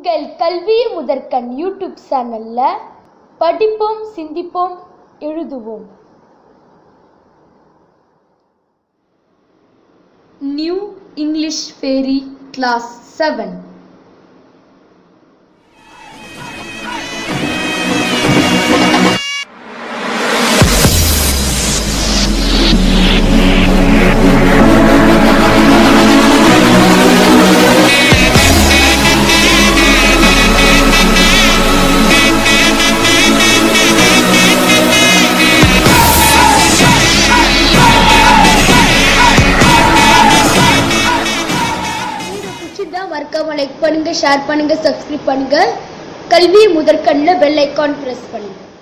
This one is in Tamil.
உங்கள் கல்வி முதற்கண் யூடியூப் சேனல்ல படிப்போம், சிந்திப்போம், எழுதுவோம். New English fairy class 7. மறக்காம லைக் பண்ணுங்க, ஷேர் பண்ணுங்க, சப்ஸ்கிரைப் பண்ணுங்க. கல்வி முதற்கண்ணில் பெல் ஐகான் பிரஸ் பண்ணுங்க.